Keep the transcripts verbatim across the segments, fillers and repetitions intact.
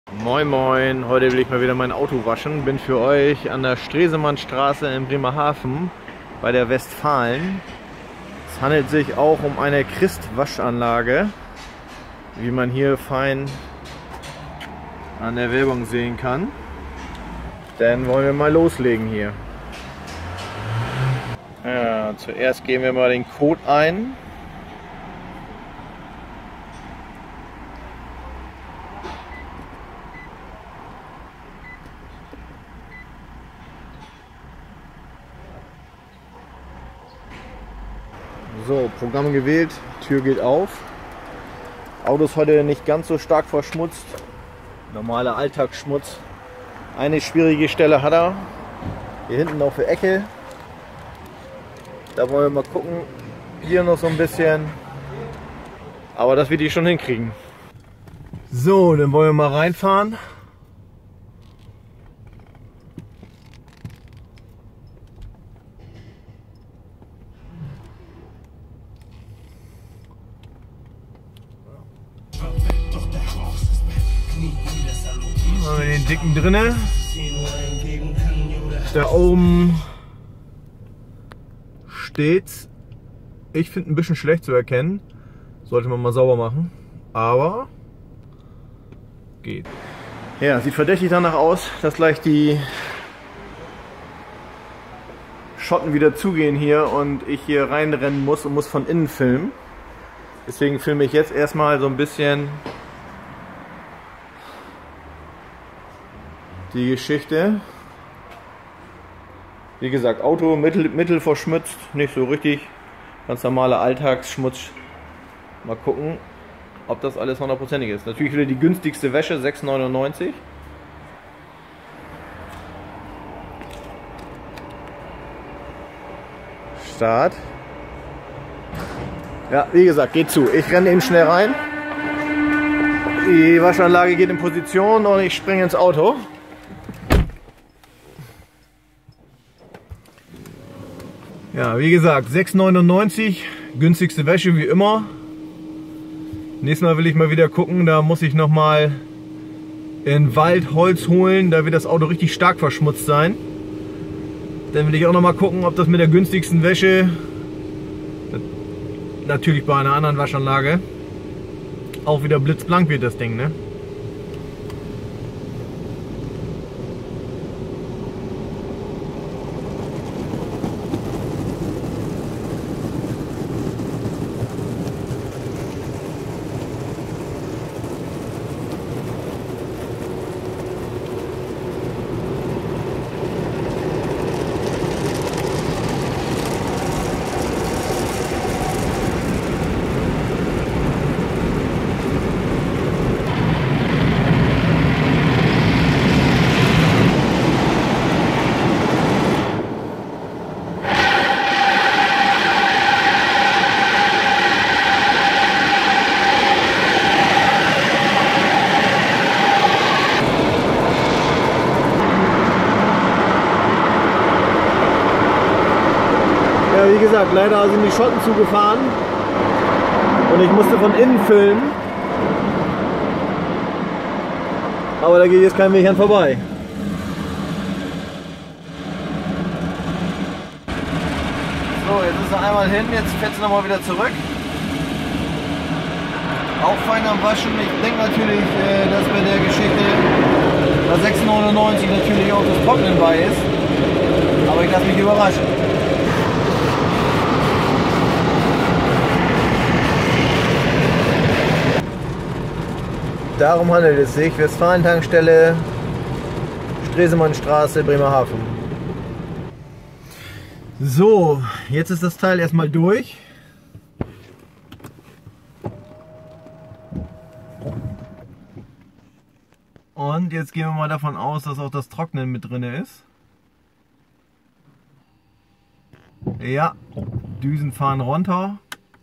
Moin Moin, heute will ich mal wieder mein Auto waschen. Bin für euch an der Stresemannstraße in Bremerhaven bei der Westfalen. Es handelt sich auch um eine Christ-Waschanlage, wie man hier fein an der Werbung sehen kann. Dann wollen wir mal loslegen hier. Ja, zuerst geben wir mal den Code ein. So, Programm gewählt, Tür geht auf. Auto ist heute nicht ganz so stark verschmutzt. Normaler Alltagsschmutz. Eine schwierige Stelle hat er. Hier hinten auf der Ecke. Da wollen wir mal gucken. Hier noch so ein bisschen. Aber das wird die schon hinkriegen. So, dann wollen wir mal reinfahren. Haben wir den dicken drinne. Da oben steht's. Ich finde ein bisschen schlecht zu erkennen. Sollte man mal sauber machen. Aber geht. Ja, sieht verdächtig danach aus, dass gleich die Schotten wieder zugehen hier und ich hier reinrennen muss und muss von innen filmen. Deswegen filme ich jetzt erstmal so ein bisschen die Geschichte. Wie gesagt, Auto mittel, mittel verschmutzt, nicht so richtig. Ganz normaler Alltagsschmutz. Mal gucken, ob das alles hundertprozentig ist. Natürlich wieder die günstigste Wäsche, sechs neunundneunzig. Start. Ja, wie gesagt, geht zu. Ich renne eben schnell rein. Die Waschanlage geht in Position und ich springe ins Auto. Ja, wie gesagt, sechs neunundneunzig, günstigste Wäsche wie immer. Nächstes Mal will ich mal wieder gucken, da muss ich nochmal in Wald Holz holen, da wird das Auto richtig stark verschmutzt sein. Dann will ich auch nochmal gucken, ob das mit der günstigsten Wäsche, natürlich bei einer anderen Waschanlage, auch wieder blitzblank wird das Ding, ne? Wie gesagt, leider sind die Schotten zugefahren und ich musste von innen filmen, aber da geht jetzt kein Weg an vorbei. So, jetzt ist er einmal hin, jetzt fährt sie nochmal wieder zurück. Auch fein am Waschen. Ich denke natürlich, dass bei der Geschichte bei sechs neunundneunzig natürlich auch das Trocknen bei ist, aber ich lasse mich überraschen. Darum handelt es sich, Westfalen-Tankstelle, Stresemannstraße, Bremerhaven. So, jetzt ist das Teil erstmal durch. Und jetzt gehen wir mal davon aus, dass auch das Trocknen mit drin ist. Ja, Düsen fahren runter.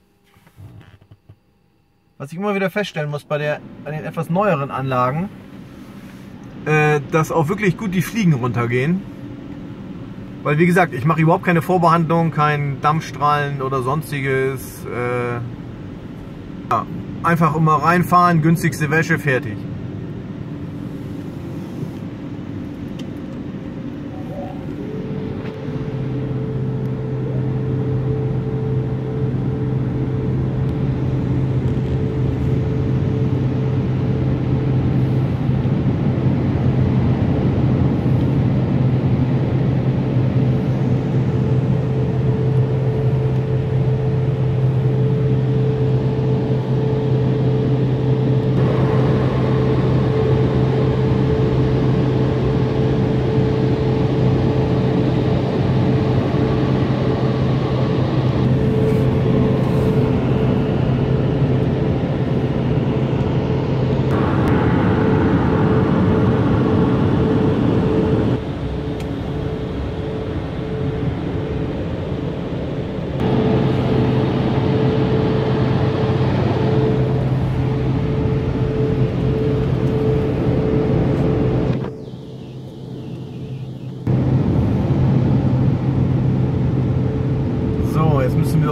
Was ich immer wieder feststellen muss bei, der, bei den etwas neueren Anlagen, äh, dass auch wirklich gut die Fliegen runtergehen. Weil wie gesagt, ich mache überhaupt keine Vorbehandlung, kein Dampfstrahlen oder sonstiges. Äh, ja, einfach immer reinfahren, günstigste Wäsche, fertig.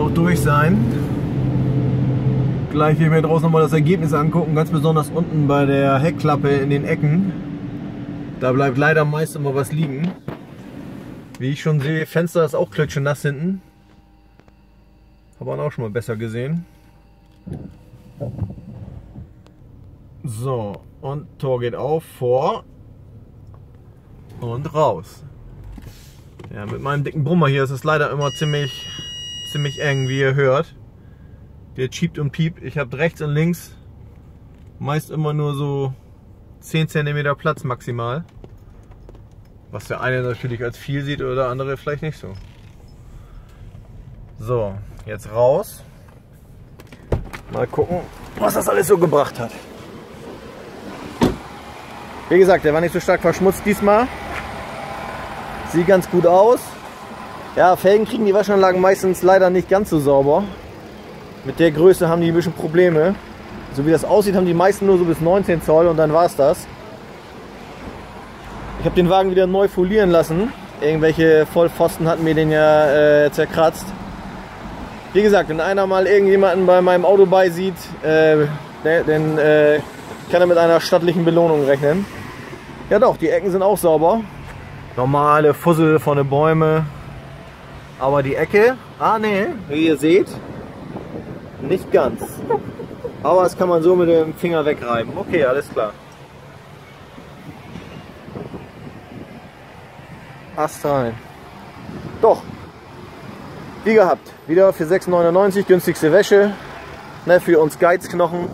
auch durch sein. Gleich werden wir draußen nochmal das Ergebnis angucken, ganz besonders unten bei der Heckklappe in den Ecken. Da bleibt leider meist immer was liegen. Wie ich schon sehe, Fenster ist auch klitschenass hinten. Hat man auch schon mal besser gesehen. So, und Tor geht auf, vor und raus. Ja, mit meinem dicken Brummer hier ist es leider immer ziemlich, ziemlich eng, wie ihr hört. Der schiebt und piept. Ich habe rechts und links meist immer nur so zehn Zentimeter Platz maximal. Was der eine natürlich als viel sieht oder der andere vielleicht nicht so. So, jetzt raus. Mal gucken, was das alles so gebracht hat. Wie gesagt, der war nicht so stark verschmutzt diesmal. Sieht ganz gut aus. Ja, Felgen kriegen die Waschanlagen meistens leider nicht ganz so sauber. Mit der Größe haben die ein bisschen Probleme. So wie das aussieht, haben die meisten nur so bis neunzehn Zoll und dann war es das. Ich habe den Wagen wieder neu folieren lassen. Irgendwelche Vollpfosten hatten mir den ja äh, zerkratzt. Wie gesagt, wenn einer mal irgendjemanden bei meinem Auto beisieht, äh, dann äh, kann er mit einer stattlichen Belohnung rechnen. Ja doch, die Ecken sind auch sauber. Normale Fussel von den Bäumen. Aber die Ecke, ah ne, wie ihr seht, nicht ganz. Aber das kann man so mit dem Finger wegreiben. Okay, alles klar. Ast rein. Doch. Wie gehabt. Wieder für sechs neunundneunzig, günstigste Wäsche. Ne, für uns Geizknochen.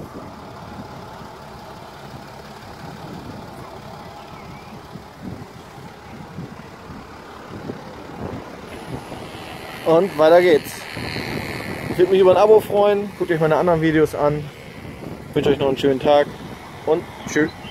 Und weiter geht's. Ich würde mich über ein Abo freuen. Guckt euch meine anderen Videos an. Ich wünsche euch noch einen schönen Tag und tschüss.